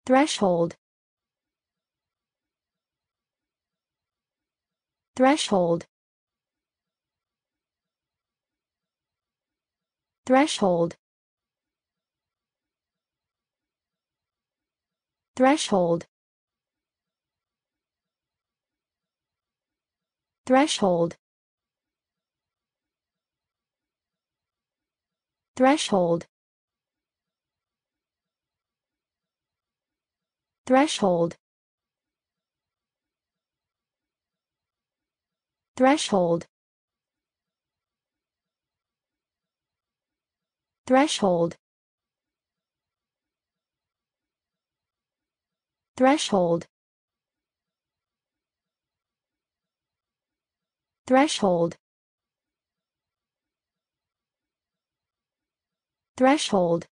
Threshold. Threshold. Threshold. Threshold. Threshold. Threshold. Threshold. Threshold. Threshold. Threshold. Threshold. Threshold.